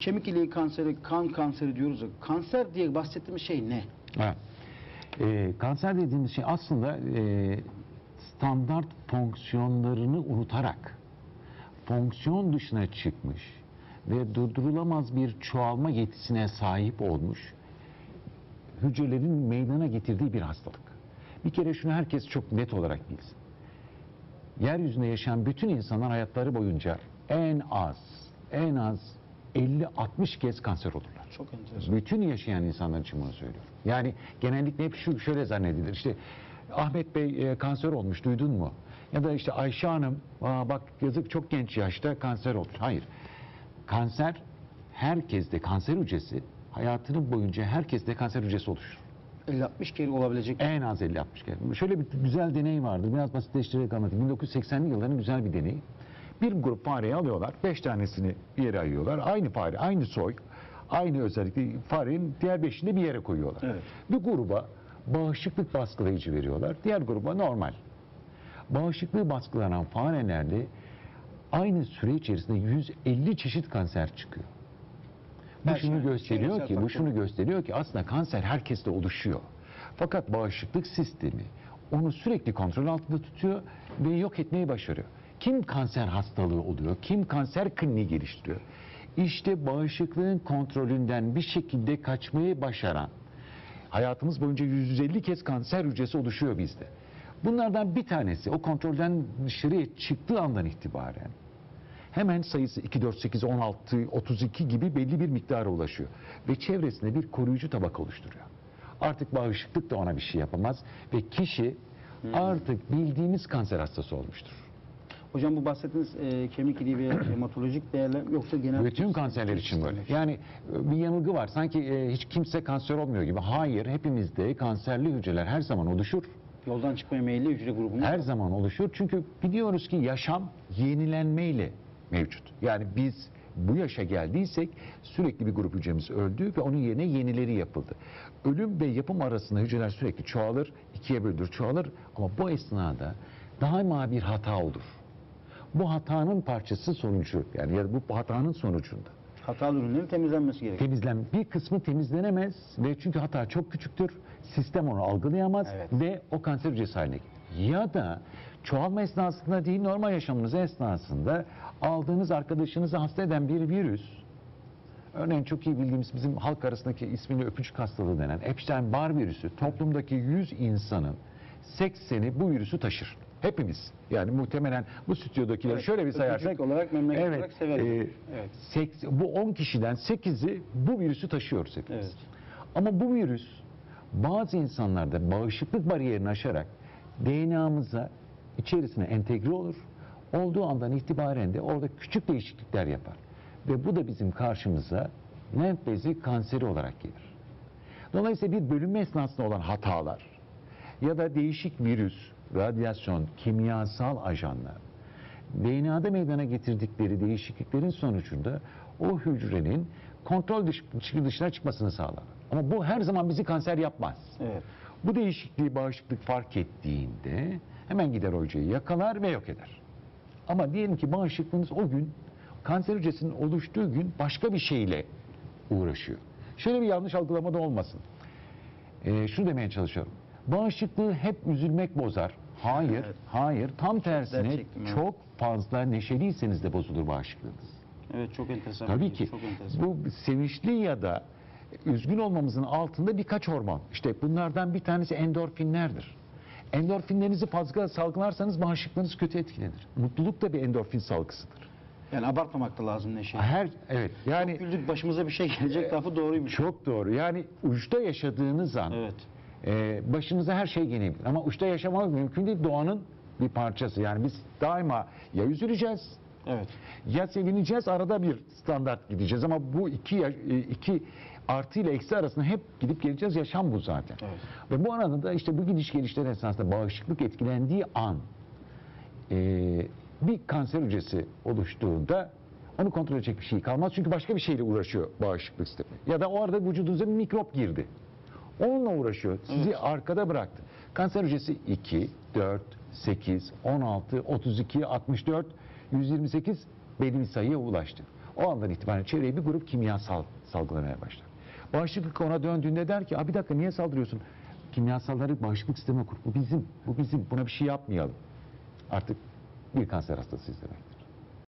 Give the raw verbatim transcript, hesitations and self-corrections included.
Kemik iliği kanseri, kan kanseri diyoruz ya. Kanser diye bahsettiğimiz şey ne? Evet. Ee, kanser dediğimiz şey aslında e, standart fonksiyonlarını unutarak fonksiyon dışına çıkmış ve durdurulamaz bir çoğalma yetisine sahip olmuş hücrelerin meydana getirdiği bir hastalık. Bir kere şunu herkes çok net olarak bilsin. Yeryüzünde yaşayan bütün insanlar hayatları boyunca en az, en az elli altmış kez kanser olurlar. Çok enteresan. Bütün yaşayan insanlar için bunu söylüyorum. Yani genellikle hep şu şöyle zannedilir. İşte Ahmet Bey e, kanser olmuş, duydun mu? Ya da işte Ayşe Hanım, aa bak yazık çok genç yaşta kanser olmuş. Hayır. Kanser herkeste, kanser hücresi hayatının boyunca herkeste kanser hücresi oluşur. elli altmış kere olabilecek. En az elli altmış kere. Şöyle bir güzel deney vardır. Biraz basitleştirerek anlatayım. bin dokuz yüz seksenli yılların güzel bir deneyi. Bir grup fareyi alıyorlar. Beş tanesini bir yere ayırıyorlar. Aynı fare, aynı soy, aynı özellikle farenin diğer beşini bir yere koyuyorlar. Evet. Bir gruba bağışıklık baskılayıcı veriyorlar. Diğer gruba normal. Bağışıklığı baskılanan farelerde aynı süre içerisinde yüz elli çeşit kanser çıkıyor. Bu Her şunu şey, gösteriyor şeyler ki, bu farklı. şunu gösteriyor ki aslında kanser herkeste oluşuyor. Fakat bağışıklık sistemi onu sürekli kontrol altında tutuyor ve yok etmeyi başarıyor. Kim kanser hastalığı oluyor? Kim kanser kliniği geliştiriyor? İşte bağışıklığın kontrolünden bir şekilde kaçmayı başaran, hayatımız boyunca yüz elli kez kanser hücresi oluşuyor bizde. Bunlardan bir tanesi o kontrolden dışarıya çıktığı andan itibaren hemen sayısı iki, dört, sekiz, on altı, otuz iki gibi belli bir miktara ulaşıyor. Ve çevresinde bir koruyucu tabaka oluşturuyor. Artık bağışıklık da ona bir şey yapamaz ve kişi Hmm. artık bildiğimiz kanser hastası olmuştur. Hocam bu bahsettiğiniz e, kemik iliği ve hematolojik değerler yoksa genel... Bütün kanserler için böyle. Yani e, bir yanılgı var. Sanki e, hiç kimse kanser olmuyor gibi. Hayır, hepimizde kanserli hücreler her zaman oluşur. Yoldan çıkmaya meyilli hücre grubunda. Her zaman oluşur. Çünkü biliyoruz ki yaşam yenilenmeyle mevcut. Yani biz bu yaşa geldiysek sürekli bir grup hücremiz öldü ve onun yerine yenileri yapıldı. Ölüm ve yapım arasında hücreler sürekli çoğalır, ikiye bölünür, çoğalır ama bu esnada daima bir hata olur. Bu hatanın parçası sonucu, yani ya da bu hatanın sonucunda Hatalı ürünlerin temizlenmesi gerekiyor. temizlen bir kısmı temizlenemez ve çünkü hata çok küçüktür. Sistem onu algılayamaz Evet. ve o kanser hücresi haline gelir. Ya da çoğalma esnasında değil, normal yaşamınız esnasında aldığınız arkadaşınızı hasta eden bir virüs, örneğin çok iyi bildiğimiz bizim halk arasındaki ismini öpücük hastalığı denen Epstein-Barr virüsü, toplumdaki yüz insanın sekseni bu virüsü taşır. Hepimiz. Yani muhtemelen bu stüdyodakileri Evet, şöyle bir sayarsak, öpücük olarak, memleket evet, olarak severiz. e, Evet. seks- bu on kişiden sekizi bu virüsü taşıyoruz hepimiz. Evet. Ama bu virüs bazı insanlarda bağışıklık bariyerini aşarak D N A'mıza içerisine entegre olur. Olduğu andan itibaren de orada küçük değişiklikler yapar. Ve bu da bizim karşımıza lenf bezi kanseri olarak gelir. Dolayısıyla bir bölünme esnasında olan hatalar ya da değişik virüs, radyasyon, kimyasal ajanlar D N A'da meydana getirdikleri değişikliklerin sonucunda o hücrenin kontrol dış, dışına çıkmasını sağlar. Ama bu her zaman bizi kanser yapmaz. Evet. Bu değişikliği bağışıklık fark ettiğinde hemen gider o hücreyi yakalar ve yok eder. Ama diyelim ki bağışıklığınız o gün kanser hücresinin oluştuğu gün başka bir şeyle uğraşıyor. Şöyle bir yanlış algılama da olmasın. Ee, şunu demeye çalışıyorum. Bağışıklığı hep üzülmek bozar. Hayır, Evet. hayır. Tam tersine Dert çektim, evet. çok fazla neşeliyseniz de bozulur bağışıklığınız. Evet, çok enteresan. Tabii bir şey, ki Çok enteresan. bu sevinçli ya da üzgün olmamızın altında birkaç hormon. İşte bunlardan bir tanesi endorfinlerdir. Endorfinlerinizi fazla salgılarsanız bağışıklığınız kötü etkilenir. Mutluluk da bir endorfin salgısıdır. Yani abartmamak da lazım neşeyi. Her evet yani Güldük, başımıza bir şey gelecek lafı doğruymuş. çok doğru. Yani uçta yaşadığınız an Evet. e, başınıza her şey gelebilir. Ama uçta yaşamak mümkün değil. Doğanın bir parçası. Yani biz daima ya üzüleceğiz Evet. ya sevineceğiz, arada bir standart gideceğiz ama bu iki ya- e, iki artı ile eksi arasında hep gidip geleceğiz. Yaşam bu zaten. Evet. Ve bu arada da işte bu gidiş gelişler esnasında bağışıklık etkilendiği an e, bir kanser hücresi oluştuğunda onu kontrol edecek bir şey kalmaz. Çünkü başka bir şeyle uğraşıyor bağışıklık sistemi. Ya da o arada vücudunuza bir mikrop girdi. Onunla uğraşıyor. Sizi Evet. arkada bıraktı. Kanser hücresi iki, dört, sekiz, on altı, otuz iki, altmış dört, yüz yirmi sekiz belli bir sayıya ulaştı. O andan itibaren çevreye bir grup kimyasal salgılamaya başlar. Bağışıklık ona döndüğünde der ki, bir dakika niye saldırıyorsun? Kimyasalları bağışıklık sistemi kur. Bu bizim, bu bizim. Buna bir şey yapmayalım. Artık bir kanser hastasıyız demek.